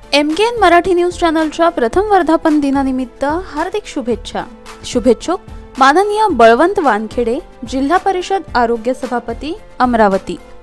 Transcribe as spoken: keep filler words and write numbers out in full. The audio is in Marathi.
एमकेएन मराठी न्यूज चॅनलच्या प्रथम वर्धापन दिनानिमित्त हार्दिक शुभेच्छा। शुभेच्छुक माननीय बळवंत वानखेडे, जिल्हा परिषद आरोग्य सभापती, अमरावती।